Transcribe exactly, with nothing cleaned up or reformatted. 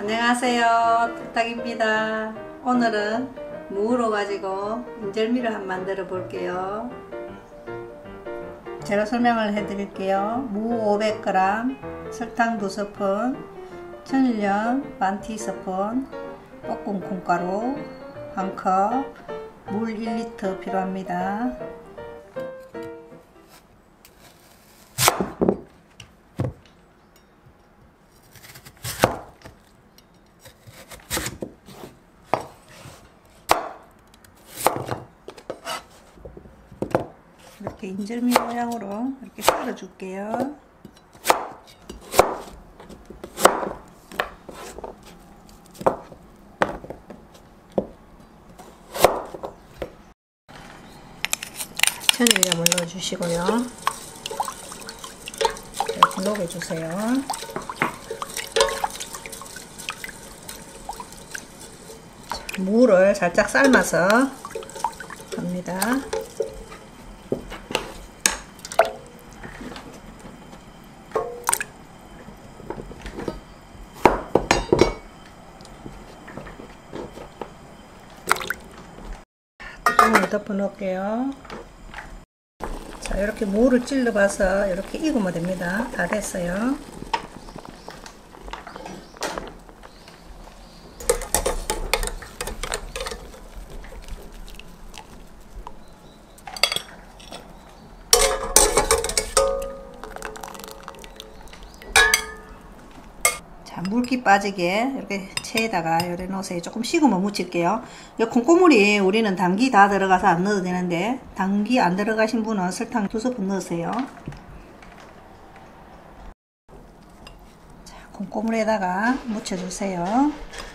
안녕하세요, 뚝딱입니다. 오늘은 무로 가지고 인절미를 한번 만들어 볼게요. 재료 설명을 해 드릴게요. 무 오백 그램, 설탕 두 스푼, 천일염 반 티스푼, 볶은 콩가루 한 컵, 물 일 리터 필요합니다. 이렇게 인절미 모양으로 이렇게 썰어 줄게요. 천일염을 넣어 주시고요. 이렇게 녹여 주세요. 무를 살짝 삶아서 합니다. 뚜껑을 덮어 놓을게요. 자, 이렇게 무를 찔러 봐서 이렇게 익으면 됩니다. 다 됐어요. 자, 물기 빠지게 이렇게 체에다가 요래 놓으세요. 조금 식으면 묻힐게요. 이 콩고물이 우리는 당기 다 들어가서 안 넣어도 되는데, 당기 안 들어가신 분은 설탕 두 스푼 넣으세요. 자, 콩고물에다가 묻혀주세요.